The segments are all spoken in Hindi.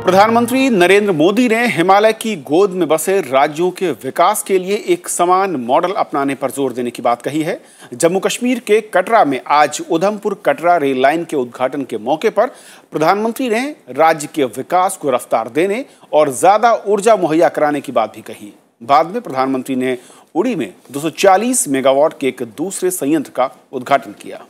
प्रधानमंत्री नरेंद्र मोदी ने हिमालय की गोद में बसे राज्यों के विकास के लिए एक समान मॉडल अपनाने पर जोर देने की बात कही है। जम्मू कश्मीर के कटरा में आज उधमपुर कटरा रेल लाइन के उद्घाटन के मौके पर प्रधानमंत्री ने राज्य के विकास को रफ्तार देने और ज्यादा ऊर्जा मुहैया कराने की बात भी कही। बाद में प्रधानमंत्री ने उड़ी में 240 मेगावाट के एक दूसरे संयंत्र का उद्घाटन किया।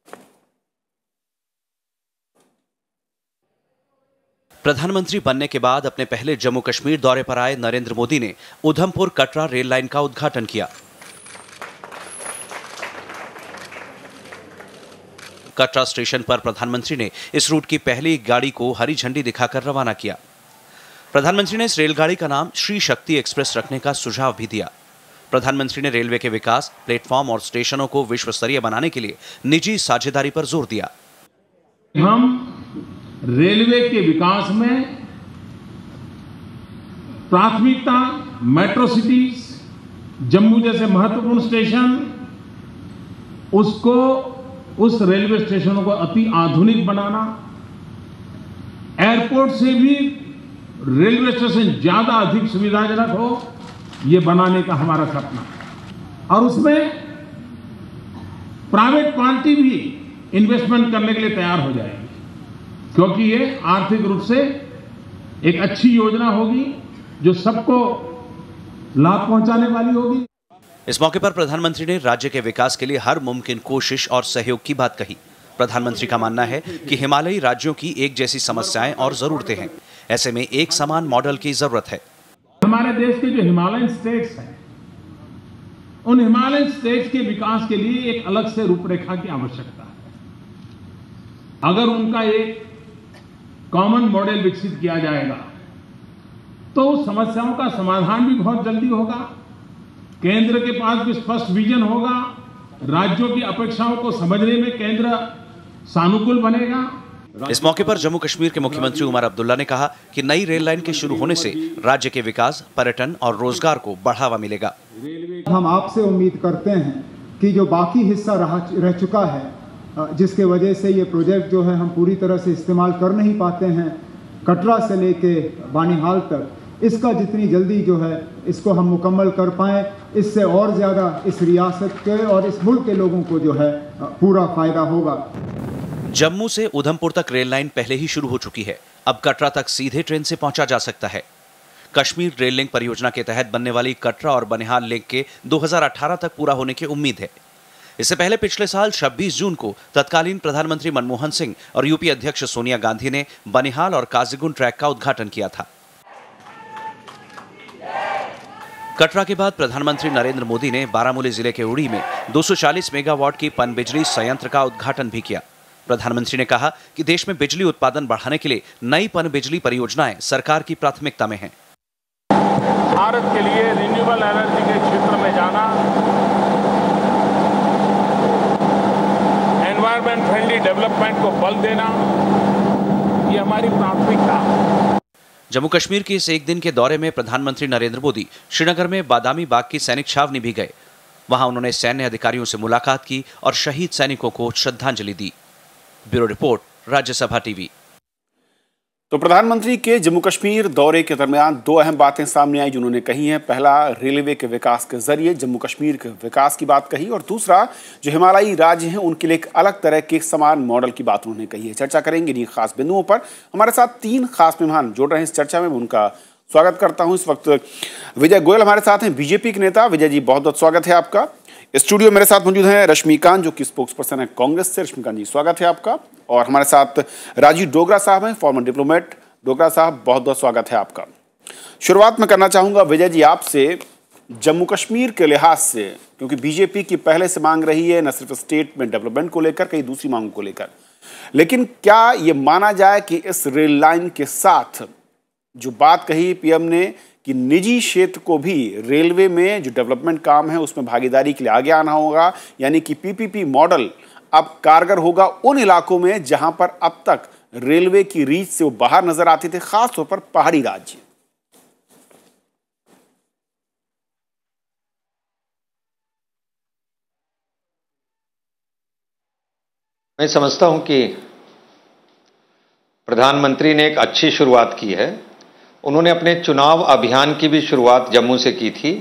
प्रधानमंत्री बनने के बाद अपने पहले जम्मू कश्मीर दौरे पर आए नरेंद्र मोदी ने उधमपुर कटरा रेल लाइन का उद्घाटन किया। कटरा स्टेशन पर प्रधानमंत्री ने इस रूट की पहली गाड़ी को हरी झंडी दिखाकर रवाना किया। प्रधानमंत्री ने इस रेलगाड़ी का नाम श्री शक्ति एक्सप्रेस रखने का सुझाव भी दिया। प्रधानमंत्री ने रेलवे के विकास, प्लेटफॉर्म और स्टेशनों को विश्व स्तरीय बनाने के लिए निजी साझेदारी पर जोर दिया। हम रेलवे के विकास में प्राथमिकता मेट्रो सिटीज, जम्मू जैसे महत्वपूर्ण स्टेशन, उस रेलवे स्टेशनों को अति आधुनिक बनाना, एयरपोर्ट से भी रेलवे स्टेशन ज्यादा अधिक सुविधाजनक हो, ये बनाने का हमारा सपना। और उसमें प्राइवेट पार्टी भी इन्वेस्टमेंट करने के लिए तैयार हो जाएगी, क्योंकि ये आर्थिक रूप से एक अच्छी योजना होगी जो सबको लाभ पहुंचाने वाली होगी। इस मौके पर प्रधानमंत्री ने राज्य के विकास के लिए हर मुमकिन कोशिश और सहयोग की बात कही। प्रधानमंत्री का मानना है कि हिमालयी राज्यों की एक जैसी समस्याएं और जरूरतें हैं, ऐसे में एक समान मॉडल की जरूरत है। हमारे देश के जो हिमालयन स्टेट्स हैं, उन हिमालयन स्टेट्स के विकास के लिए एक अलग से रूपरेखा की आवश्यकता है। अगर उनका एक कॉमन मॉडल विकसित किया जाएगा तो समस्याओं का समाधान भी बहुत जल्दी होगा, केंद्र के पास भी स्पष्ट विजन होगा, राज्यों की अपेक्षाओं को समझने में केंद्र सानुकूल बनेगा। इस मौके पर जम्मू कश्मीर के मुख्यमंत्री उमर अब्दुल्ला ने कहा कि नई रेल लाइन के शुरू होने से राज्य के विकास, पर्यटन और रोजगार को बढ़ावा मिलेगा। हम आपसे उम्मीद करते हैं कि जो बाकी हिस्सा रह चुका है, जिसके वजह से ये प्रोजेक्ट जो है हम पूरी तरह से इस्तेमाल कर नहीं पाते हैं, कटरा से लेके बानीहाल तक, इसका जितनी जल्दी जो है इसको हम मुकम्मल कर पाएं, इससे और ज़्यादा इस रियासत के और इस मुल्क के लोगों को जो है पूरा फायदा होगा। जम्मू से उधमपुर तक रेल लाइन पहले ही शुरू हो चुकी है। अब कटरा तक सीधे ट्रेन से पहुंचा जा सकता है। कश्मीर रेल लिंक परियोजना के तहत बनने वाली कटरा और बनिहाल लिंक के 2018 तक पूरा होने की उम्मीद है। इससे पहले पिछले साल 26 जून को तत्कालीन प्रधानमंत्री मनमोहन सिंह और यूपी अध्यक्ष सोनिया गांधी ने बनिहाल और काजीगुंड ट्रैक का उद्घाटन किया था। कटरा के बाद प्रधानमंत्री नरेंद्र मोदी ने बारामूला जिले के उड़ी में 240 मेगावाट की पनबिजली संयंत्र का उद्घाटन भी किया। प्रधानमंत्री ने कहा कि देश में बिजली उत्पादन बढ़ाने के लिए नई पनबिजली परियोजनाएं सरकार की प्राथमिकता में हैं। भारत के लिए रिन्यूएबल एनर्जी के क्षेत्र में जाना, एनवायरमेंट फ्रेंडली डेवलपमेंट को बल देना, ये हमारी प्राथमिकता है। जम्मू कश्मीर के इस एक दिन के दौरे में प्रधानमंत्री नरेंद्र मोदी श्रीनगर में बादामी बाग की सैनिक छावनी भी गए। वहां उन्होंने सैन्य अधिकारियों से मुलाकात की और शहीद सैनिकों को श्रद्धांजलि दी। Bureau report, Rajya Sabha TV. तो प्रधानमंत्री के जम्मू कश्मीर दौरे के दरमियान दो अहम बातें सामने आई जिन्होंने कही हैं। पहला, रेलवे के विकास के जरिए जम्मू कश्मीर के विकास की बात कही, और दूसरा, जो हिमालयी राज्य हैं उनके लिए एक अलग तरह के समान मॉडल की बात उन्होंने कही है। चर्चा करेंगे इन्हीं खास बिंदुओं पर। हमारे साथ तीन खास मेहमान जुड़ रहे हैं इस चर्चा में, उनका स्वागत करता हूँ। इस वक्त विजय गोयल हमारे साथ हैं, बीजेपी के नेता। विजय जी, बहुत बहुत स्वागत है आपका। स्टूडियो मेरे साथ मौजूद हैं रश्मि जो कि स्पोक्सपर्सन है कांग्रेस से। रश्मि जी, स्वागत है आपका। और हमारे साथ राजीव डोगरा साहब हैं, फॉर्मर डिप्लोमेट। डोगरा साहब, बहुत बहुत स्वागत है आपका। शुरुआत में करना चाहूंगा विजय जी आपसे, जम्मू कश्मीर के लिहाज से, क्योंकि बीजेपी की पहले से मांग रही है न सिर्फ स्टेट में डेवलपमेंट को लेकर, कई दूसरी मांगों को लेकर, लेकिन क्या ये माना जाए कि इस रेल लाइन के साथ जो बात कही पीएम ने कि निजी क्षेत्र को भी रेलवे में जो डेवलपमेंट काम है उसमें भागीदारी के लिए आगे आना होगा, यानी कि पीपीपी मॉडल अब कारगर होगा उन इलाकों में जहां पर अब तक रेलवे की रीच से वो बाहर नजर आते थे, खासतौर पर पहाड़ी राज्य? मैं समझता हूं कि प्रधानमंत्री ने एक अच्छी शुरुआत की है। उन्होंने अपने चुनाव अभियान की भी शुरुआत जम्मू से की थी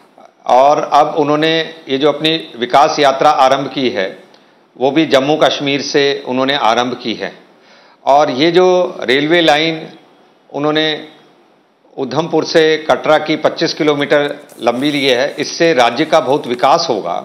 और अब उन्होंने ये जो अपनी विकास यात्रा आरंभ की है वो भी जम्मू कश्मीर से उन्होंने आरंभ की है। और ये जो रेलवे लाइन उन्होंने उधमपुर से कटरा की 25 किलोमीटर लंबी ली है, इससे राज्य का बहुत विकास होगा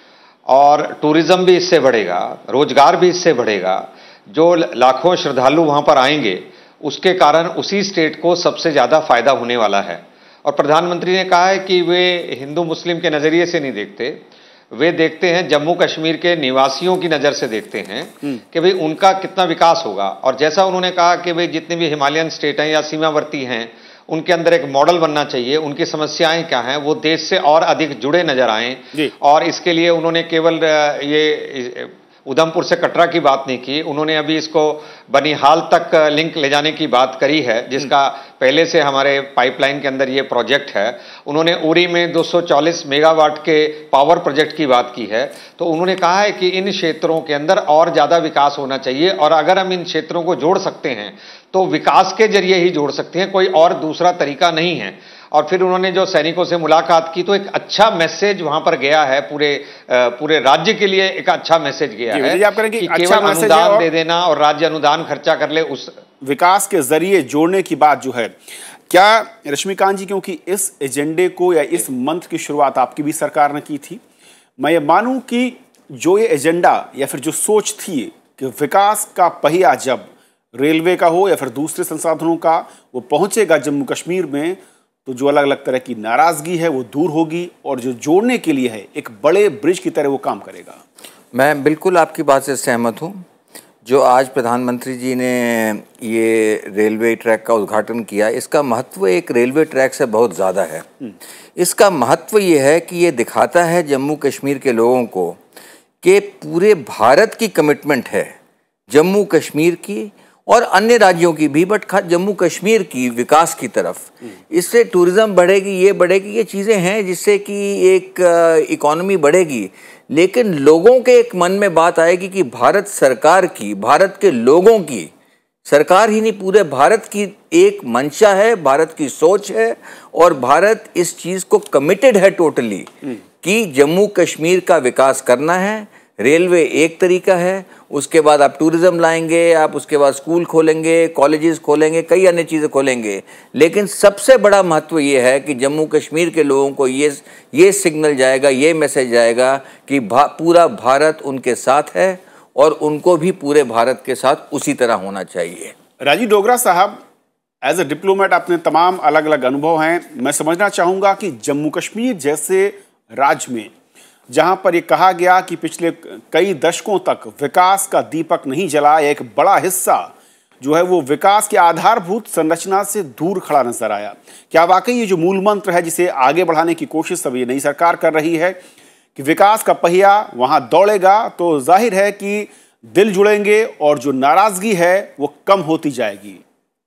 और टूरिज्म भी इससे बढ़ेगा, रोजगार भी इससे बढ़ेगा। जो लाखों श्रद्धालु वहां पर आएंगे उसके कारण उसी स्टेट को सबसे ज्यादा फायदा होने वाला है। और प्रधानमंत्री ने कहा है कि वे हिंदू मुस्लिम के नजरिए से नहीं देखते, वे देखते हैं जम्मू कश्मीर के निवासियों की नजर से देखते हैं कि भाई उनका कितना विकास होगा। और जैसा उन्होंने कहा कि भाई जितने भी हिमालयन स्टेट हैं या सीमावर्ती हैं उनके अंदर एक मॉडल बनना चाहिए, उनकी समस्याएं क्या हैं, वो देश से और अधिक जुड़े नजर आएं। और इसके लिए उन्होंने केवल ये उधमपुर से कटरा की बात नहीं की, उन्होंने अभी इसको बनिहाल तक लिंक ले जाने की बात करी है, जिसका पहले से हमारे पाइपलाइन के अंदर ये प्रोजेक्ट है। उन्होंने उरी में 240 मेगावाट के पावर प्रोजेक्ट की बात की है। तो उन्होंने कहा है कि इन क्षेत्रों के अंदर और ज्यादा विकास होना चाहिए और अगर हम इन क्षेत्रों को जोड़ सकते हैं तो विकास के जरिए ही जोड़ सकते हैं, कोई और दूसरा तरीका नहीं है। और फिर उन्होंने जो सैनिकों से मुलाकात की तो एक अच्छा मैसेज वहां पर गया है, पूरे राज्य के लिए एक अच्छा मैसेज गया है कि केवल अनुदान दे देना और राज्य अनुदान खर्चा कर ले, उस विकास के जरिए जोड़ने की बात जो है क्या रश्मिकांत जी, क्योंकि इस एजेंडे को या इस मंत्र की शुरुआत आपकी भी सरकार ने की थी, मैं ये मानूं कि जो ये एजेंडा या फिर जो सोच थी कि विकास का पहिया जब रेलवे का हो या फिर दूसरे संसाधनों का वो पहुंचेगा जम्मू कश्मीर में तो जो अलग अलग तरह की नाराजगी है वो दूर होगी और जो जोड़ने के लिए है एक बड़े ब्रिज की तरह वो काम करेगा। मैं बिल्कुल आपकी बात से सहमत हूँ। जो आज प्रधानमंत्री जी ने ये रेलवे ट्रैक का उद्घाटन किया, इसका महत्व एक रेलवे ट्रैक से बहुत ज़्यादा है। इसका महत्व ये है कि ये दिखाता है जम्मू कश्मीर के लोगों को कि पूरे भारत की कमिटमेंट है जम्मू कश्मीर की और अन्य राज्यों की भी, बट जम्मू कश्मीर की विकास की तरफ। इससे टूरिज्म बढ़ेगी, ये चीज़ें हैं जिससे कि एक इकोनॉमी बढ़ेगी। लेकिन लोगों के एक मन में बात आएगी कि भारत सरकार की, भारत के लोगों की, सरकार ही नहीं पूरे भारत की एक मंशा है, भारत की सोच है और भारत इस चीज़ को कमिटेड है टोटली कि जम्मू कश्मीर का विकास करना है। रेलवे एक तरीका है, उसके बाद आप टूरिज्म लाएंगे, आप उसके बाद स्कूल खोलेंगे, कॉलेजेस खोलेंगे, कई अन्य चीज़ें खोलेंगे। लेकिन सबसे बड़ा महत्व ये है कि जम्मू कश्मीर के लोगों को ये सिग्नल जाएगा, ये मैसेज जाएगा कि पूरा भारत उनके साथ है और उनको भी पूरे भारत के साथ उसी तरह होना चाहिए। राजीव डोगरा साहब, एज ए डिप्लोमेट अपने तमाम अलग अलग अनुभव हैं, मैं समझना चाहूँगा कि जम्मू कश्मीर जैसे राज्य में जहां पर यह कहा गया कि पिछले कई दशकों तक विकास का दीपक नहीं जला, एक बड़ा हिस्सा जो है वो विकास के आधारभूत संरचना से दूर खड़ा नजर आया। क्या वाकई ये जो मूल मंत्र है जिसे आगे बढ़ाने की कोशिश अब ये नई सरकार कर रही है कि विकास का पहिया वहां दौड़ेगा तो जाहिर है कि दिल जुड़ेंगे और जो नाराजगी है वो कम होती जाएगी?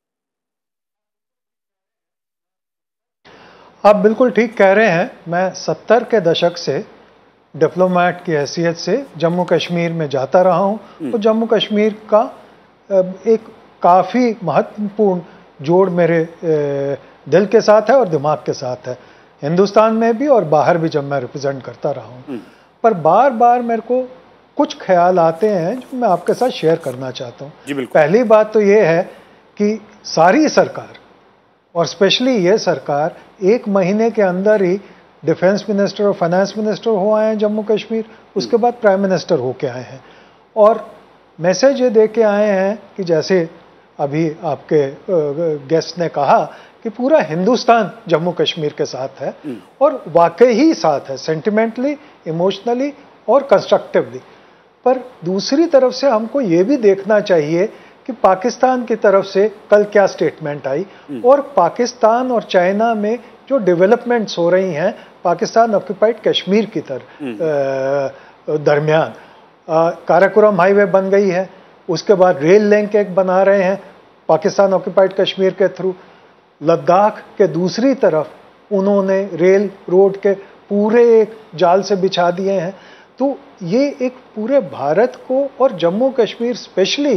आप बिल्कुल ठीक कह रहे हैं। मैं 70 के दशक से डिप्लोमेट की हैसियत से जम्मू कश्मीर में जाता रहा हूं तो जम्मू कश्मीर का एक काफ़ी महत्वपूर्ण जोड़ मेरे दिल के साथ है और दिमाग के साथ है, हिंदुस्तान में भी और बाहर भी जब मैं रिप्रेजेंट करता रहा हूं। पर बार बार मेरे को कुछ ख्याल आते हैं जो मैं आपके साथ शेयर करना चाहता हूं। पहली बात तो ये है कि सारी सरकार और स्पेशली ये सरकार 1 महीने के अंदर ही डिफेंस मिनिस्टर और फाइनेंस मिनिस्टर हो आए हैं जम्मू कश्मीर, उसके बाद प्राइम मिनिस्टर होके आए हैं और मैसेज ये दे के आए हैं कि जैसे अभी आपके गेस्ट ने कहा कि पूरा हिंदुस्तान जम्मू कश्मीर के साथ है और वाकई ही साथ है, सेंटिमेंटली, इमोशनली और कंस्ट्रक्टिवली। पर दूसरी तरफ से हमको ये भी देखना चाहिए कि पाकिस्तान की तरफ से कल क्या स्टेटमेंट आई और पाकिस्तान और चाइना में जो डेवलपमेंट्स हो रही हैं पाकिस्तान ऑक्यूपाइड कश्मीर की दरमियान। काराकोरम हाईवे बन गई है, उसके बाद रेल लिंक एक बना रहे हैं पाकिस्तान ऑक्यूपाइड कश्मीर के थ्रू। लद्दाख के दूसरी तरफ उन्होंने रेल रोड के पूरे एक जाल से बिछा दिए हैं। तो ये एक पूरे भारत को और जम्मू कश्मीर स्पेशली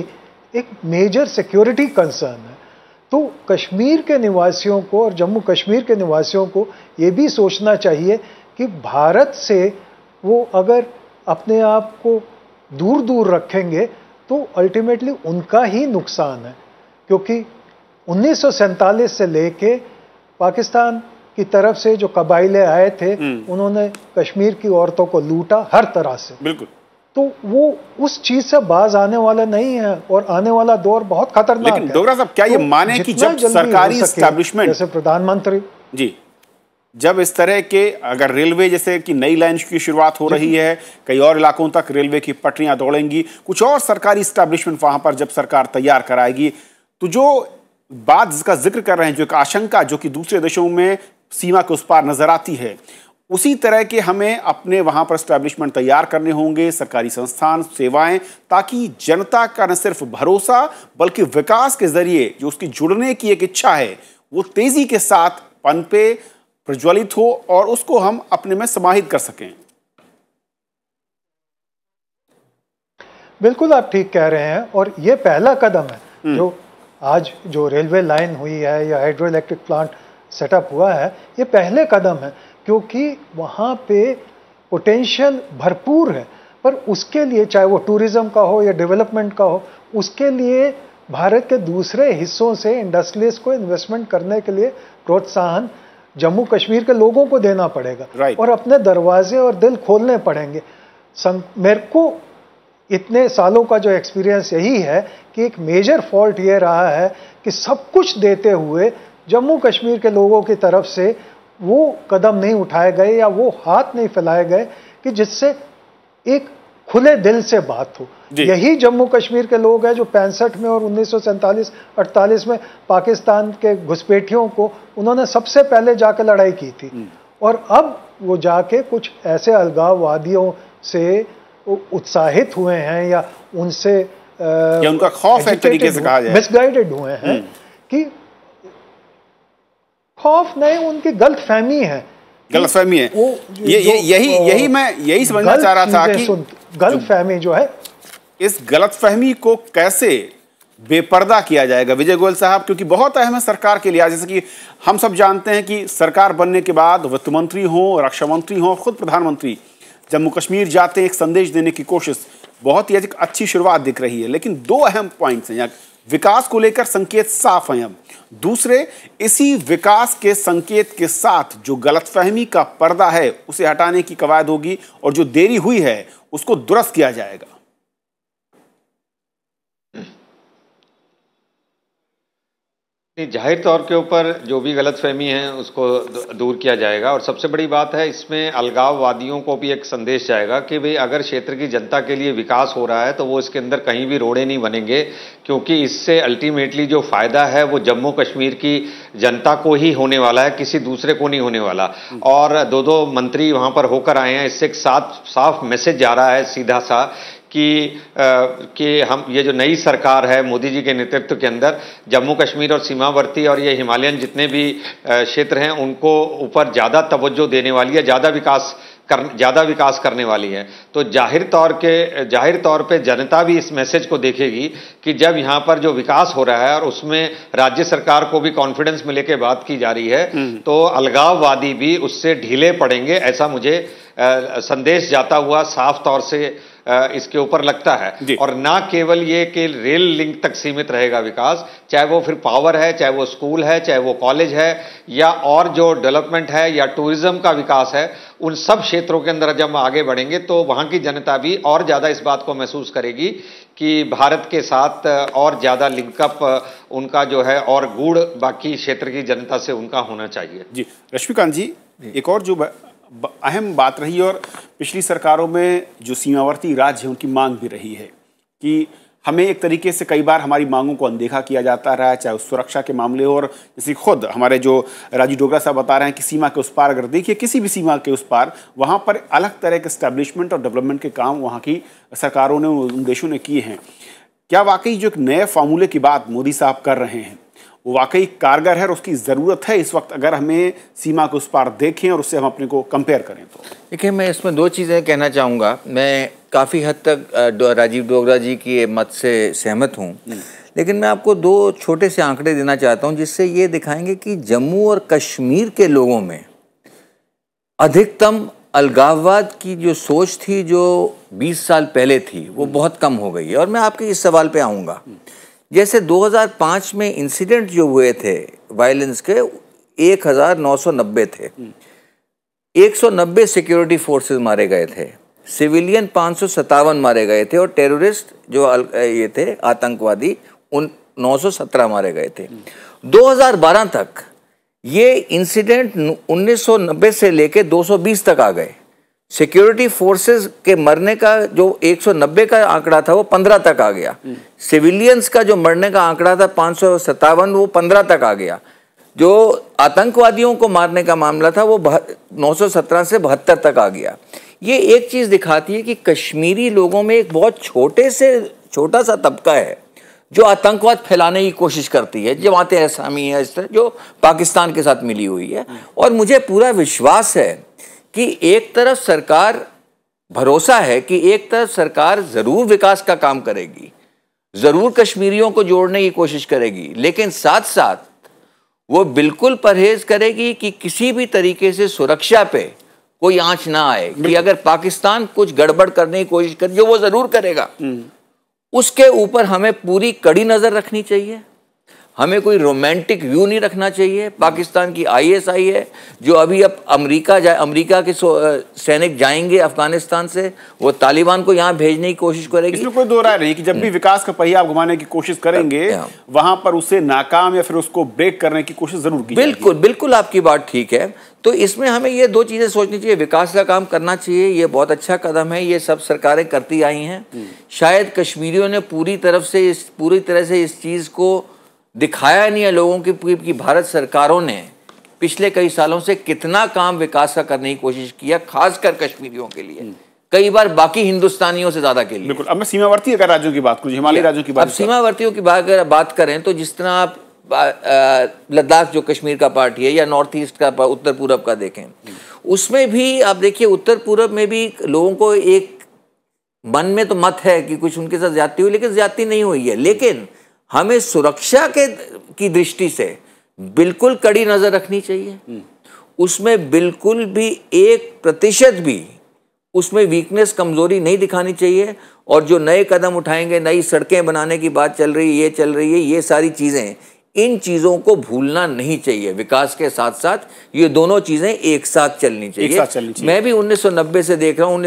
एक मेजर सिक्योरिटी कंसर्न है। तो कश्मीर के निवासियों को और जम्मू कश्मीर के निवासियों को ये भी सोचना चाहिए कि भारत से वो अगर अपने आप को दूर दूर रखेंगे तो अल्टीमेटली उनका ही नुकसान है, क्योंकि 1947 से लेके पाकिस्तान की तरफ से जो कबाइले आए थे उन्होंने कश्मीर की औरतों को लूटा हर तरह से। बिल्कुल। तो वो उस चीज से बाज आने वाला नहीं है और आने वाला दौर बहुत खतरनाक है। लेकिन डोगरा साहब, क्या ये माने कि जब सरकारी एस्टैब्लिशमेंट, जैसे प्रधानमंत्री जी, जब इस तरह के अगर रेलवे जैसे कि नई लाइन की शुरुआत हो रही है, कई और इलाकों तक रेलवे की पटरियां दौड़ेंगी, कुछ और सरकारी एस्टैब्लिशमेंट वहां पर जब सरकार तैयार कराएगी, तो जो बात जिसका जिक्र कर रहे हैं, जो एक आशंका जो कि दूसरे देशों में सीमा के उस पार नजर आती है, उसी तरह के हमें अपने वहां पर एस्टैब्लिशमेंट तैयार करने होंगे, सरकारी संस्थान, सेवाएं, ताकि जनता का न सिर्फ भरोसा बल्कि विकास के जरिए जो उसकी जुड़ने की एक इच्छा है वो तेजी के साथ पनपे, प्रज्वलित हो और उसको हम अपने में समाहित कर सकें। बिल्कुल आप ठीक कह रहे हैं, और ये पहला कदम है जो आज जो रेलवे लाइन हुई है या हाइड्रो इलेक्ट्रिक प्लांट सेटअप हुआ है, ये पहले कदम है, क्योंकि वहाँ पे पोटेंशियल भरपूर है। पर उसके लिए चाहे वो टूरिज्म का हो या डेवलपमेंट का हो, उसके लिए भारत के दूसरे हिस्सों से इंडस्ट्रियलिस्ट को इन्वेस्टमेंट करने के लिए प्रोत्साहन जम्मू कश्मीर के लोगों को देना पड़ेगा और अपने दरवाजे और दिल खोलने पड़ेंगे। मेरे को इतने सालों का जो एक्सपीरियंस यही है कि एक मेजर फॉल्ट ये रहा है कि सब कुछ देते हुए जम्मू कश्मीर के लोगों की तरफ से वो कदम नहीं उठाए गए या वो हाथ नहीं फैलाए गए कि जिससे एक खुले दिल से बात हो। यही जम्मू कश्मीर के लोग हैं जो 65 में और 1947-48 में पाकिस्तान के घुसपैठियों को उन्होंने सबसे पहले जाकर लड़ाई की थी, और अब वो जाके कुछ ऐसे अलगाववादियों से उत्साहित हुए हैं या उनसे उनका खौफ एक तरीके से कहा जाए, मिसगाइडेड हुए हैं। कि खौफ नहीं, उनकी गलतफहमी है, गलतफहमी है। यही मैं समझना चाह रहा था कि गलतफहमी जो है, इस गलतफहमी को कैसे बेपर्दा किया जाएगा विजय गोयल साहब, क्योंकि बहुत अहम है सरकार के लिए। जैसे कि हम सब जानते हैं कि सरकार बनने के बाद वित्त मंत्री हो, रक्षा मंत्री हो, खुद प्रधानमंत्री जम्मू कश्मीर जाते हैं, एक संदेश देने की कोशिश, बहुत ही अच्छी शुरुआत दिख रही है। लेकिन दो अहम पॉइंट्स हैं यहाँ, विकास को लेकर संकेत साफ हैं। हम दूसरे, इसी विकास के संकेत के साथ जो गलतफहमी का पर्दा है उसे हटाने की कवायद होगी और जो देरी हुई है उसको दुरुस्त किया जाएगा। जाहिर तौर के ऊपर जो भी गलतफहमी है उसको दूर किया जाएगा, और सबसे बड़ी बात है इसमें अलगाववादियों को भी एक संदेश जाएगा कि भाई अगर क्षेत्र की जनता के लिए विकास हो रहा है तो वो इसके अंदर कहीं भी रोड़े नहीं बनेंगे, क्योंकि इससे अल्टीमेटली जो फायदा है वो जम्मू कश्मीर की जनता को ही होने वाला है, किसी दूसरे को नहीं होने वाला। और दो मंत्री वहां पर होकर आए हैं, इससे एक साफ मैसेज जा रहा है सीधा सा कि हम ये जो नई सरकार है मोदी जी के नेतृत्व के अंदर जम्मू कश्मीर और सीमावर्ती और ये हिमालयन जितने भी क्षेत्र हैं उनको ऊपर ज्यादा तवज्जो देने वाली है, ज्यादा विकास करने वाली है। तो जाहिर तौर पे जनता भी इस मैसेज को देखेगी कि जब यहां पर जो विकास हो रहा है और उसमें राज्य सरकार को भी कॉन्फिडेंस में लेके बात की जा रही है, तो अलगाववादी भी उससे ढीले पड़ेंगे, ऐसा मुझे संदेश जाता हुआ साफ तौर से इसके ऊपर लगता है। और ना केवल ये कि रेल लिंक तक सीमित रहेगा विकास, चाहे वो फिर पावर है, चाहे वो स्कूल है, चाहे वो कॉलेज है, या और जो डेवलपमेंट है या टूरिज्म का विकास है, उन सब क्षेत्रों के अंदर जब हम आगे बढ़ेंगे तो वहां की जनता भी और ज्यादा इस बात को महसूस करेगी कि भारत के साथ और ज्यादा लिंकअप उनका जो है और गूढ़ बाकी क्षेत्र की जनता से उनका होना चाहिए। जी रश्मिकांत जी, एक और जो अहम बात रही और पिछली सरकारों में जो सीमावर्ती राज्य हैं उनकी मांग भी रही है कि हमें एक तरीके से कई बार हमारी मांगों को अनदेखा किया जाता रहा है, चाहे उस सुरक्षा के मामले हो, और जैसे खुद हमारे जो राजीव डोगरा साहब बता रहे हैं कि सीमा के उस पार अगर देखिए किसी भी सीमा के उस पार वहाँ पर अलग तरह के एस्टैब्लिशमेंट और डेवलपमेंट के काम वहाँ की सरकारों ने, उन देशों ने किए हैं। क्या वाकई जो एक नए फार्मूले की बात मोदी साहब कर रहे हैं वो वाकई कारगर है और उसकी ज़रूरत है इस वक्त, अगर हमें सीमा के उस पार देखें और उससे हम अपने को कंपेयर करें तो? देखिए, मैं इसमें दो चीज़ें कहना चाहूँगा। मैं काफ़ी हद तक राजीव डोगरा जी की मत से सहमत हूँ, लेकिन मैं आपको दो छोटे से आंकड़े देना चाहता हूँ जिससे ये दिखाएंगे कि जम्मू और कश्मीर के लोगों में अधिकतम अलगाववाद की जो सोच थी, जो 20 साल पहले थी, वो बहुत कम हो गई है। और मैं आपके इस सवाल पे आऊँगा। जैसे 2005 में इंसिडेंट जो हुए थे वायलेंस के 1990 थे, 190 सिक्योरिटी फोर्सेस मारे गए थे, सिविलियन 557 मारे गए थे और टेररिस्ट जो ये थे आतंकवादी उन 917 मारे गए थे। 2012 तक ये इंसिडेंट 1990 से लेके 220 तक आ गए। सिक्योरिटी फोर्सेस के मरने का जो 190 का आंकड़ा था वो 15 तक आ गया। सिविलियंस का जो मरने का आंकड़ा था 557 वो 15 तक आ गया। जो आतंकवादियों को मारने का मामला था वो 917 से 72 तक आ गया। ये एक चीज़ दिखाती है कि कश्मीरी लोगों में एक बहुत छोटा सा तबका है जो आतंकवाद फैलाने की कोशिश करती है। जमाते इस्लामी है इस तरह जो पाकिस्तान के साथ मिली हुई है। और मुझे पूरा विश्वास है कि एक तरफ सरकार, भरोसा है कि एक तरफ सरकार ज़रूर विकास का काम करेगी, ज़रूर कश्मीरियों को जोड़ने की कोशिश करेगी, लेकिन साथ साथ वो बिल्कुल परहेज करेगी कि किसी भी तरीके से सुरक्षा पे कोई आंच ना आए कि अगर पाकिस्तान कुछ गड़बड़ करने की कोशिश करे, जो वो ज़रूर करेगा, उसके ऊपर हमें पूरी कड़ी नज़र रखनी चाहिए। हमें कोई रोमांटिक व्यू नहीं रखना चाहिए। पाकिस्तान की आईएसआई है जो अभी अब अमेरिका के सैनिक जाएंगे अफगानिस्तान से, वो तालिबान को यहाँ भेजने की कोशिश करेगी। इसमें कोई दो राय नहीं कि जब भी विकास का पहिया आप घुमाने की कोशिश करेंगे वहां पर उसे नाकाम या फिर उसको ब्रेक करने की कोशिश जरूर की बिल्कुल बिल्कुल आपकी बात ठीक है। तो इसमें हमें ये दो चीज़ें सोचनी चाहिए। विकास का काम करना चाहिए, ये बहुत अच्छा कदम है, ये सब सरकारें करती आई हैं। शायद कश्मीरियों ने पूरी तरह से इस चीज़ को दिखाया नहीं है लोगों की भारत सरकारों ने पिछले कई सालों से कितना काम विकास का करने की कोशिश किया, खासकर कश्मीरियों के लिए, कई बार बाकी हिंदुस्तानियों से ज़्यादा के लिए। बिल्कुल। अब मैं सीमावर्ती अगर राज्यों की बात करूँ, हिमालयी राज्यों की बात, अब सीमावर्तियों की अगर बात करें तो जिस तरह आप लद्दाख जो कश्मीर का पार्ट है या नॉर्थ ईस्ट का उत्तर पूरब का देखें, उसमें भी आप देखिए उत्तर पूरब में भी लोगों को एक मन में तो मत है कि कुछ उनके साथ ज्यादती हुई, लेकिन ज्यादती नहीं हुई है। लेकिन हमें सुरक्षा की दृष्टि से बिल्कुल कड़ी नजर रखनी चाहिए। उसमें बिल्कुल भी 1% भी उसमें वीकनेस, कमजोरी नहीं दिखानी चाहिए। और जो नए कदम उठाएंगे, नई सड़कें बनाने की बात चल रही है, ये सारी चीजें, इन चीजों को भूलना नहीं चाहिए। विकास के साथ साथ ये दोनों चीजें एक साथ चलनी चाहिए। मैं भी 1990 से देख रहा हूँ,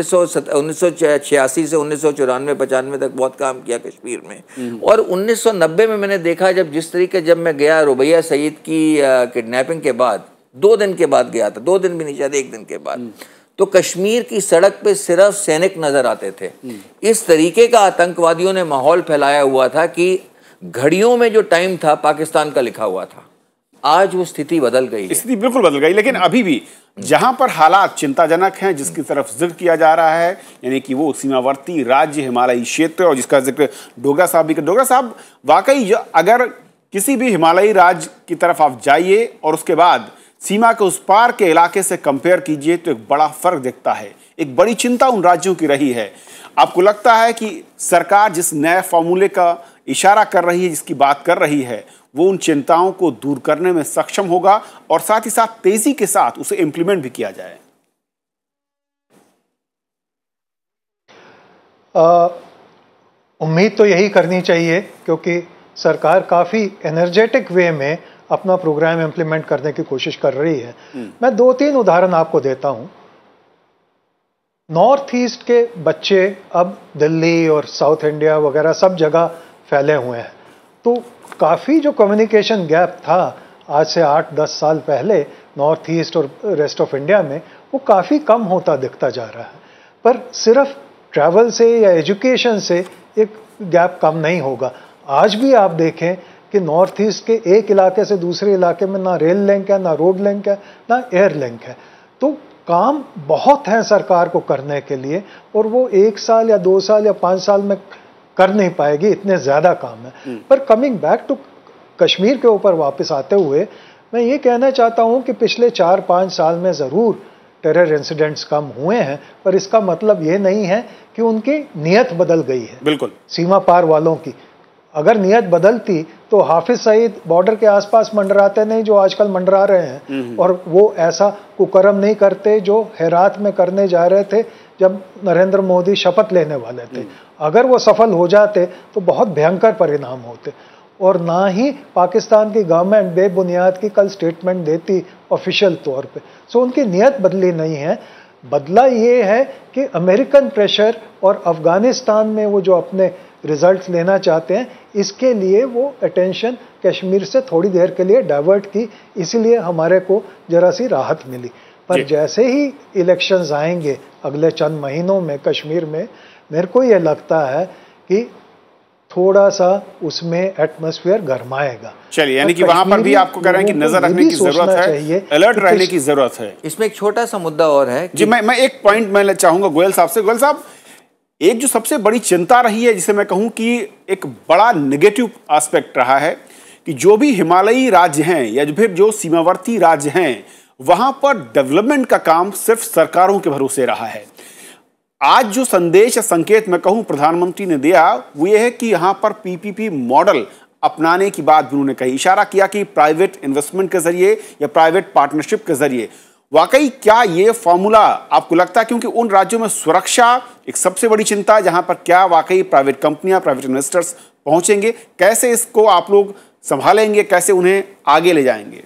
1986 से 1994-95 तक बहुत काम किया कश्मीर में। और 1990 में मैंने देखा जब मैं गया रुबैया सईद की किडनैपिंग के बाद, 2 दिन के बाद गया था, 2 दिन भी नहीं, शायद 1 दिन के बाद, तो कश्मीर की सड़क पे सिर्फ सैनिक नजर आते थे। इस तरीके का आतंकवादियों ने माहौल फैलाया हुआ था कि घड़ियों में जो टाइम था पाकिस्तान का लिखा हुआ था। आज वो स्थिति बदल गई है। स्थिति बिल्कुल बदल गई, लेकिन अभी भी जहां पर हालात चिंताजनक हैं, जिसकी तरफ जिक्र किया जा रहा है, यानी कि वो सीमावर्ती राज्य हिमालयी क्षेत्र, और जिसका जिक्र डोगरा साहब भी कर। डोगरा साहब, वाकई अगर किसी भी हिमालयी राज्य की तरफ आप जाइए और उसके बाद सीमा के उस पार के इलाके से कंपेयर कीजिए तो एक बड़ा फर्क दिखता है। एक बड़ी चिंता उन राज्यों की रही है। आपको लगता है कि सरकार जिस नए फॉर्मूले का इशारा कर रही है, जिसकी बात कर रही है, वो उन चिंताओं को दूर करने में सक्षम होगा और साथ ही साथ तेजी के साथ उसे इंप्लीमेंट भी किया जाए? उम्मीद तो यही करनी चाहिए, क्योंकि सरकार काफ़ी एनर्जेटिक वे में अपना प्रोग्राम इंप्लीमेंट करने की कोशिश कर रही है। मैं 2-3 उदाहरण आपको देता हूं। नॉर्थ ईस्ट के बच्चे अब दिल्ली और साउथ इंडिया वगैरह सब जगह फैले हुए हैं, तो काफ़ी जो कम्युनिकेशन गैप था आज से 8-10 साल पहले नॉर्थ ईस्ट और रेस्ट ऑफ इंडिया में, वो काफ़ी कम होता दिखता जा रहा है। पर सिर्फ ट्रैवल से या एजुकेशन से एक गैप कम नहीं होगा। आज भी आप देखें कि नॉर्थ ईस्ट के एक इलाके से दूसरे इलाके में ना रेल लिंक है, ना रोड लिंक है, ना एयर लिंक है। तो काम बहुत है सरकार को करने के लिए, और वो 1 साल या 2 साल या 5 साल में कर नहीं पाएगी, इतने ज़्यादा काम है। पर कमिंग बैक टू कश्मीर के ऊपर वापस आते हुए मैं ये कहना चाहता हूँ कि पिछले 4-5 साल में ज़रूर टेरर इंसिडेंट्स कम हुए हैं, पर इसका मतलब ये नहीं है कि उनकी नीयत बदल गई है। बिल्कुल, सीमा पार वालों की अगर नीयत बदलती तो हाफिज सईद बॉर्डर के आसपास मंडराते नहीं जो आजकल मंडरा रहे हैं, और वो ऐसा कुकर्म नहीं करते जो हेरात में करने जा रहे थे जब नरेंद्र मोदी शपथ लेने वाले थे। अगर वो सफल हो जाते तो बहुत भयंकर परिणाम होते, और ना ही पाकिस्तान की गवर्नमेंट बेबुनियाद की कल स्टेटमेंट देती ऑफिशियल तौर पे। सो उनकी नीयत बदली नहीं है, बदला ये है कि अमेरिकन प्रेशर और अफगानिस्तान में वो जो अपने रिजल्ट्स लेना चाहते हैं, इसके लिए वो अटेंशन कश्मीर से थोड़ी देर के लिए डाइवर्ट की, इसीलिए हमारे को जरा सी राहत मिली। पर जैसे ही इलेक्शंस आएंगे अगले चंद महीनों में कश्मीर में, मेरे को ये लगता है कि थोड़ा सा उसमें एटमॉस्फेयर गरमाएगा। चलिए, यानी कि वहां पर भी आपको कह रहे हैं कि नजर रखने की जरूरत है, अलर्ट रहने की जरूरत है। इसमें एक छोटा सा मुद्दा और है जी, मैं एक पॉइंट मैं चाहूंगा गोयल साहब से। गोयल साहब, एक जो सबसे बड़ी चिंता रही है, जिसे मैं कहूं कि एक बड़ा नेगेटिव एस्पेक्ट रहा है, कि जो भी हिमालयी राज्य हैं या फिर जो सीमावर्ती राज्य हैं, वहां पर डेवलपमेंट का काम सिर्फ सरकारों के भरोसे रहा है। आज जो संदेश या संकेत मैं कहूं प्रधानमंत्री ने दिया, वो ये है कि यहां पर पीपीपी मॉडल अपनाने की बात भी उन्होंने कही, इशारा किया कि प्राइवेट इन्वेस्टमेंट के जरिए या प्राइवेट पार्टनरशिप के जरिए। वाकई क्या ये फॉर्मूला आपको लगता है, क्योंकि उन राज्यों में सुरक्षा एक सबसे बड़ी चिंता है, जहां पर क्या वाकई प्राइवेट कंपनियां, प्राइवेट इन्वेस्टर्स पहुंचेंगे, कैसे इसको आप लोग संभालेंगे, कैसे उन्हें आगे ले जाएंगे?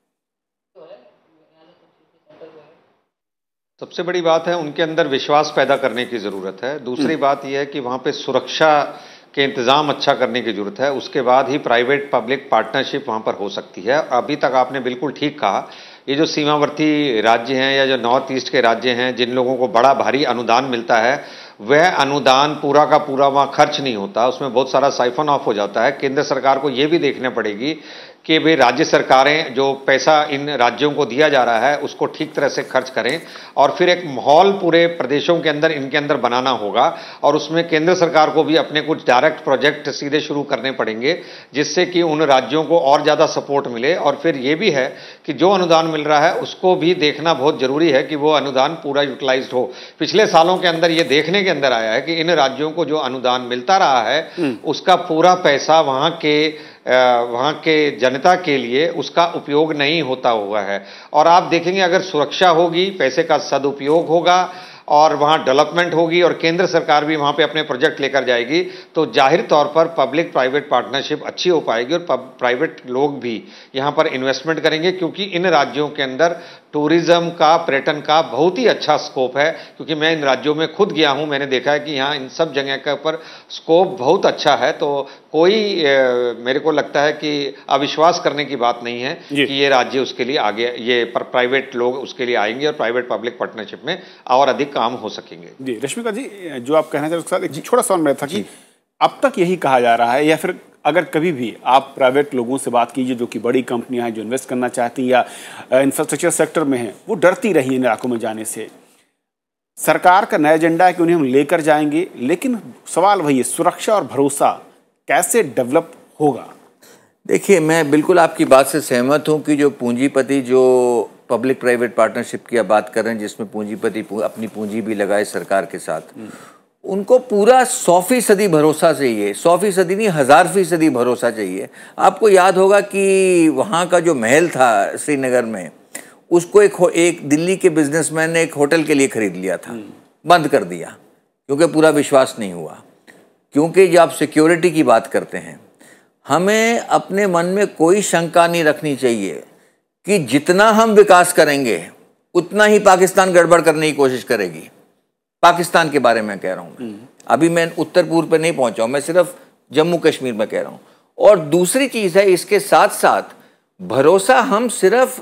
सबसे बड़ी बात है उनके अंदर विश्वास पैदा करने की जरूरत है। दूसरी बात यह है कि वहां पे सुरक्षा के इंतजाम अच्छा करने की जरूरत है। उसके बाद ही प्राइवेट पब्लिक पार्टनरशिप वहां पर हो सकती है। अभी तक आपने बिल्कुल ठीक कहा, ये जो सीमावर्ती राज्य हैं या जो नॉर्थ ईस्ट के राज्य हैं, जिन लोगों को बड़ा भारी अनुदान मिलता है, वह अनुदान पूरा का पूरा वहां खर्च नहीं होता, उसमें बहुत सारा साइफन ऑफ हो जाता है। केंद्र सरकार को यह भी देखना पड़ेगी कि वे राज्य सरकारें जो पैसा इन राज्यों को दिया जा रहा है उसको ठीक तरह से खर्च करें, और फिर एक माहौल पूरे प्रदेशों के अंदर इनके अंदर बनाना होगा, और उसमें केंद्र सरकार को भी अपने कुछ डायरेक्ट प्रोजेक्ट सीधे शुरू करने पड़ेंगे, जिससे कि उन राज्यों को और ज्यादा सपोर्ट मिले। और फिर यह भी है कि जो अनुदान मिल रहा है उसको भी देखना बहुत जरूरी है कि वो अनुदान पूरा यूटिलाइज्ड हो। पिछले सालों के अंदर ये देखने के अंदर आया है कि इन राज्यों को जो अनुदान मिलता रहा है उसका पूरा पैसा वहां के जनता के लिए उसका उपयोग नहीं होता हुआ है। और आप देखेंगे अगर सुरक्षा होगी, पैसे का सदुपयोग होगा और वहां डेवलपमेंट होगी और केंद्र सरकार भी वहां पे अपने प्रोजेक्ट लेकर जाएगी, तो जाहिर तौर पर पब्लिक प्राइवेट पार्टनरशिप अच्छी हो पाएगी और प्राइवेट लोग भी यहां पर इन्वेस्टमेंट करेंगे, क्योंकि इन राज्यों के अंदर टूरिज्म का, पर्यटन का बहुत ही अच्छा स्कोप है। क्योंकि मैं इन राज्यों में खुद गया हूं, मैंने देखा है कि यहाँ इन सब जगह के ऊपर स्कोप बहुत अच्छा है। तो कोई मेरे को लगता है कि अविश्वास करने की बात नहीं है कि ये राज्य उसके लिए आगे, ये प्राइवेट लोग उसके लिए आएंगे और प्राइवेट पब्लिक पार्टनरशिप में और अधिक काम हो सकेंगे। जी रश्मिका जी, जो आप कहना चाहते हैं उसके साथ एक छोटा सवाल मेरा था कि अब तक यही कहा जा रहा है, या फिर अगर कभी भी आप प्राइवेट लोगों से बात कीजिए जो कि बड़ी कंपनियां हैं जो इन्वेस्ट करना चाहती हैं या इंफ्रास्ट्रक्चर सेक्टर में हैं, वो डरती रही इन इलाकों में जाने से। सरकार का नया एजेंडा है कि उन्हें हम लेकर जाएंगे, लेकिन सवाल वही है, सुरक्षा और भरोसा कैसे डेवलप होगा? देखिए, मैं बिल्कुल आपकी बात से सहमत हूं कि जो पूंजीपति जो पब्लिक प्राइवेट पार्टनरशिप की बात कर रहे हैं, जिसमें पूंजीपति अपनी पूंजी भी लगाए सरकार के साथ, उनको पूरा 100% भरोसा चाहिए। 100% नहीं, 1000% भरोसा चाहिए। आपको याद होगा कि वहाँ का जो महल था श्रीनगर में, उसको एक दिल्ली के बिजनेसमैन ने एक होटल के लिए खरीद लिया था, बंद कर दिया, क्योंकि पूरा विश्वास नहीं हुआ। क्योंकि जब आप सिक्योरिटी की बात करते हैं, हमें अपने मन में कोई शंका नहीं रखनी चाहिए कि जितना हम विकास करेंगे उतना ही पाकिस्तान गड़बड़ करने की कोशिश करेगी। पाकिस्तान के बारे में कह रहा हूं मैं, अभी मैं उत्तर पूर्व पे नहीं पहुंचा हूं, मैं सिर्फ जम्मू कश्मीर में कह रहा हूं। और दूसरी चीज है, इसके साथ साथ भरोसा हम सिर्फ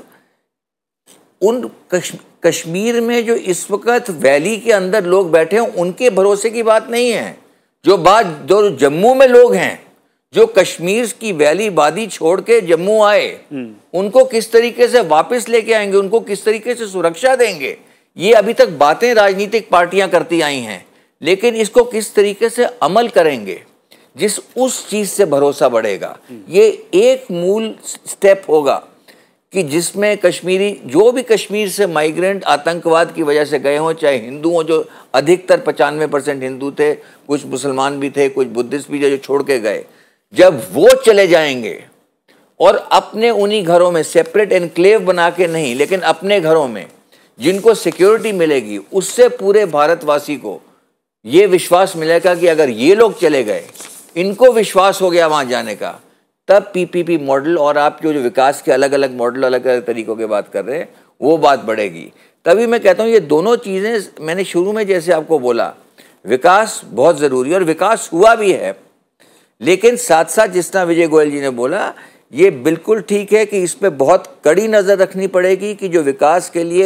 उन कश्मीर में जो इस वक्त वैली के अंदर लोग बैठे हैं उनके भरोसे की बात नहीं है। जो जम्मू में लोग हैं, जो कश्मीर की वैली वादी छोड़ के जम्मू आए, उनको किस तरीके से वापस लेके आएंगे, उनको किस तरीके से सुरक्षा देंगे, ये अभी तक बातें राजनीतिक पार्टियां करती आई हैं। लेकिन इसको किस तरीके से अमल करेंगे, उस चीज से भरोसा बढ़ेगा। ये एक मूल स्टेप होगा कि जिसमें कश्मीरी, जो भी कश्मीर से माइग्रेंट आतंकवाद की वजह से गए हों, चाहे हिंदू हों, जो अधिकतर 95% हिंदू थे, कुछ मुसलमान भी थे, कुछ बुद्धिस्ट भी जो छोड़ के गए, जब वो चले जाएंगे और अपने उन्हीं घरों में सेपरेट एनक्लेव बना के नहीं, लेकिन अपने घरों में जिनको सिक्योरिटी मिलेगी, उससे पूरे भारतवासी को ये विश्वास मिलेगा कि अगर ये लोग चले गए, इनको विश्वास हो गया वहाँ जाने का, तब पीपीपी मॉडल और आप जो विकास के अलग अलग मॉडल, अलग अलग तरीकों की बात कर रहे हैं, वो बात बढ़ेगी। तभी मैं कहता हूँ ये दोनों चीज़ें, मैंने शुरू में जैसे आपको बोला, विकास बहुत ज़रूरी है और विकास हुआ भी है, लेकिन साथ साथ जिस तरह विजय गोयल जी ने बोला, ये बिल्कुल ठीक है कि इस पर बहुत कड़ी नज़र रखनी पड़ेगी कि जो विकास के लिए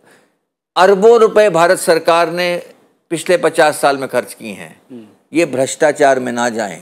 अरबों रुपए भारत सरकार ने पिछले 50 साल में खर्च किए हैं, ये भ्रष्टाचार में ना जाएं।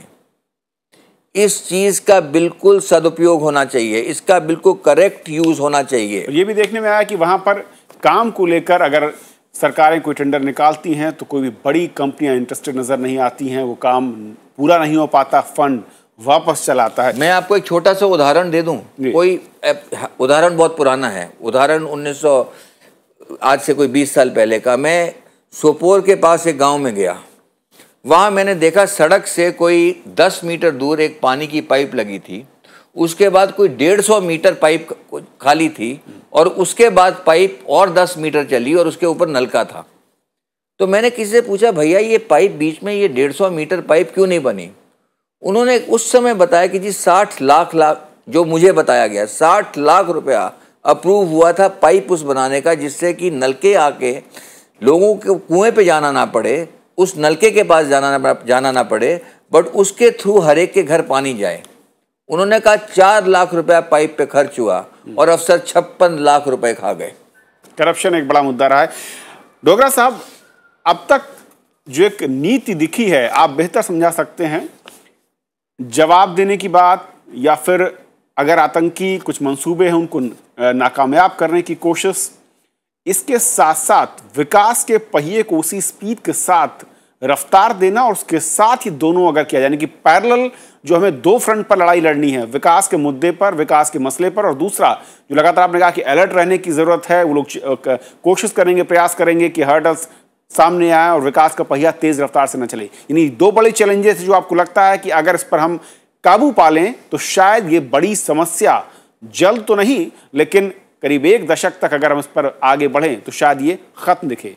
इस चीज़ का बिल्कुल सदुपयोग होना चाहिए, इसका बिल्कुल करेक्ट यूज़ होना चाहिए। ये भी देखने में आया कि वहाँ पर काम को लेकर अगर सरकारें कोई टेंडर निकालती हैं तो कोई भी बड़ी कंपनियां इंटरेस्टेड नज़र नहीं आती हैं, वो काम पूरा नहीं हो पाता, फंड वापस चलाता है। मैं आपको एक छोटा सा उदाहरण दे दूं, कोई उदाहरण बहुत पुराना है, उदाहरण 1900 आज से कोई 20 साल पहले का। मैं सोपोर के पास एक गांव में गया, वहाँ मैंने देखा सड़क से कोई 10 मीटर दूर एक पानी की पाइप लगी थी, उसके बाद कोई 150 मीटर पाइप खाली थी और उसके बाद पाइप और 10 मीटर चली और उसके ऊपर नलका था। तो मैंने किसी से पूछा, भैया ये पाइप बीच में, ये 150 मीटर पाइप क्यों नहीं बनी? उन्होंने उस समय बताया कि जी 60 लाख जो मुझे बताया गया, 60 लाख रुपया अप्रूव हुआ था पाइप उस बनाने का, जिससे कि नलके आके लोगों को कुएं पे जाना ना पड़े, उस नलके के पास जाना ना पड़े, बट उसके थ्रू हर एक के घर पानी जाए। उन्होंने कहा 4 लाख रुपया पाइप पे खर्च हुआ और अफसर 56 लाख रुपए खा गए। करप्शन एक बड़ा मुद्दा रहा है। डोगरा साहब, अब तक जो एक नीति दिखी है, आप बेहतर समझा सकते हैं, जवाब देने की बात या फिर अगर आतंकी कुछ मंसूबे हैं उनको नाकामयाब करने की कोशिश, इसके साथ साथ विकास के पहिए को उसी स्पीड के साथ रफ्तार देना और उसके साथ ही दोनों अगर किया, यानी कि पैरेलल जो हमें दो फ्रंट पर लड़ाई लड़नी है, विकास के मुद्दे पर, विकास के मसले पर, और दूसरा जो लगातार आपने कहा कि अलर्ट रहने की जरूरत है, वो लोग कोशिश करेंगे, प्रयास करेंगे कि हर्डल्स सामने आए और विकास का पहिया तेज रफ्तार से न चले। यानी दो बड़े चैलेंजेस जो आपको लगता है कि अगर इस पर हम काबू पा लें तो शायद ये बड़ी समस्या जल्द तो नहीं, लेकिन करीब 1 दशक तक अगर हम इस पर आगे बढ़ें तो शायद ये खत्म दिखे।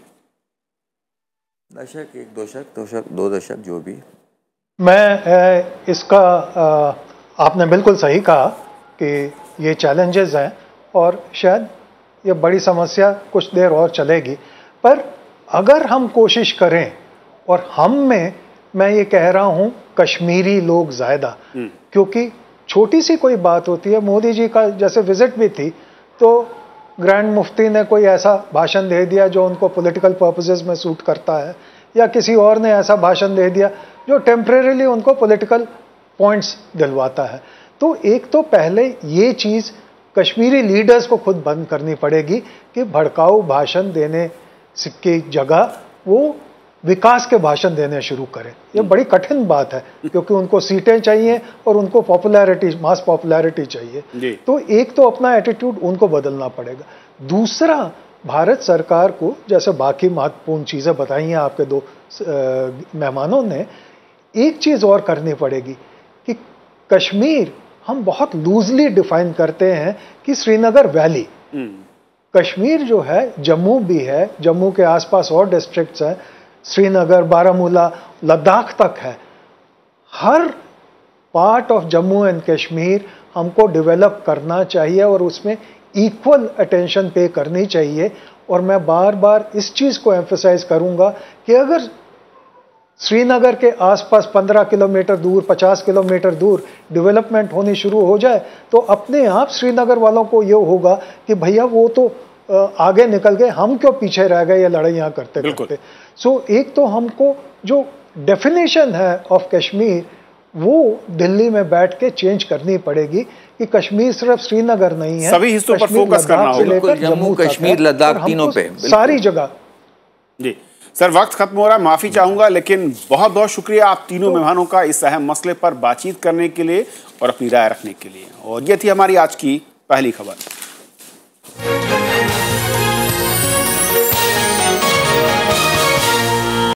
दशक, 1 दशक, 2 दशक, जो भी। मैं इसका आपने बिल्कुल सही कहा कि ये चैलेंजेस हैं और शायद ये बड़ी समस्या कुछ देर और चलेगी, पर अगर हम कोशिश करें, और हम में मैं ये कह रहा हूँ कश्मीरी लोग ज़्यादा, क्योंकि छोटी सी कोई बात होती है, मोदी जी का जैसे विजिट भी थी तो ग्रैंड मुफ्ती ने कोई ऐसा भाषण दे दिया जो उनको पॉलिटिकल पर्पसेस में सूट करता है, या किसी और ने ऐसा भाषण दे दिया जो टेम्परेरीली उनको पॉलिटिकल पॉइंट्स दिलवाता है। तो एक तो पहले ये चीज़ कश्मीरी लीडर्स को खुद बंद करनी पड़ेगी कि भड़काऊ भाषण देने की जगह वो विकास के भाषण देने शुरू करें। ये बड़ी कठिन बात है क्योंकि उनको सीटें चाहिए और उनको पॉपुलैरिटी, मास पॉपुलैरिटी चाहिए। तो एक तो अपना एटीट्यूड उनको बदलना पड़ेगा। दूसरा, भारत सरकार को, जैसे बाकी महत्वपूर्ण चीज़ें बताई हैं आपके 2 मेहमानों ने, एक चीज़ और करनी पड़ेगी कि कश्मीर हम बहुत लूजली डिफाइन करते हैं कि श्रीनगर वैली, कश्मीर जो है जम्मू भी है, जम्मू के आसपास और डिस्ट्रिक्ट्स हैं, श्रीनगर, बारामूला, लद्दाख तक है। हर part of Jammu and Kashmir हमको डेवलप करना चाहिए और उसमें इक्वल अटेंशन पे करनी चाहिए। और मैं बार बार इस चीज़ को एम्फसाइज करूंगा कि अगर श्रीनगर के आसपास 15 किलोमीटर दूर, 50 किलोमीटर दूर डेवलपमेंट होनी शुरू हो जाए तो अपने आप श्रीनगर वालों को ये होगा कि भैया वो तो आगे निकल गए, हम क्यों पीछे रह गए ये लड़ाइयाँ करते करते। सो एक तो हमको जो डेफिनेशन है ऑफ कश्मीर वो दिल्ली में बैठ के चेंज करनी पड़ेगी कि कश्मीर सिर्फ श्रीनगर नहीं है, सभी हिस्सों पर फोकस करना होगा, जम्मू कश्मीर लद्दाख तीनों पे, सारी जगह। जी सर, वक्त खत्म हो रहा है, माफी चाहूंगा, लेकिन बहुत बहुत शुक्रिया आप तीनों मेहमानों का इस अहम मसले पर बातचीत करने के लिए और अपनी राय रखने के लिए। और ये थी हमारी आज की पहली खबर।